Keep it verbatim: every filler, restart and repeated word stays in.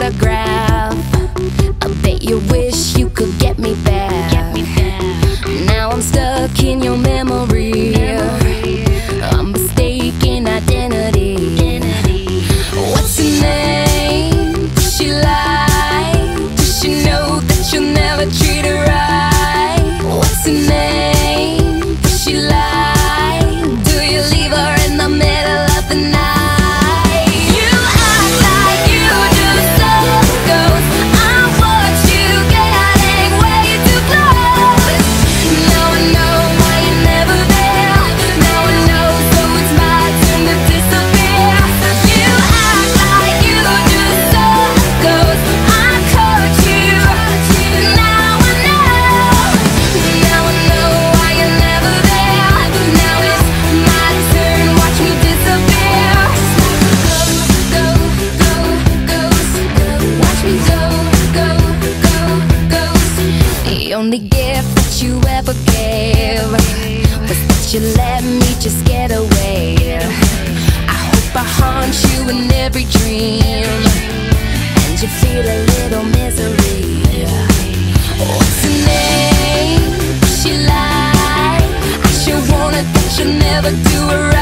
photograph. I bet you wish you could get me back. Get me back. Now I'm stuck in your memory. I'm mistaken identity. Identity. What's her name? Does she lie? Does she know that you'll never treat her right? What's her name? Does she lie? Do you leave her in the middle of the night? You act like you do some ghost. I watch you getting way too close. Now I know why you're never there. Now I know, so it's my turn to disappear. You act like you do some ghost. I caught you. Now I know. Now I know why you're never there. Now it's my turn. Watch me disappear. Go, go, go, ghost. Watch me go, go, go, ghost. The only gift that you ever gave was that you let me just get away. I hope I haunt you in every dream, and you feel a little misery. What's her name? Does she lie? I sure wanted that you'll never do her right.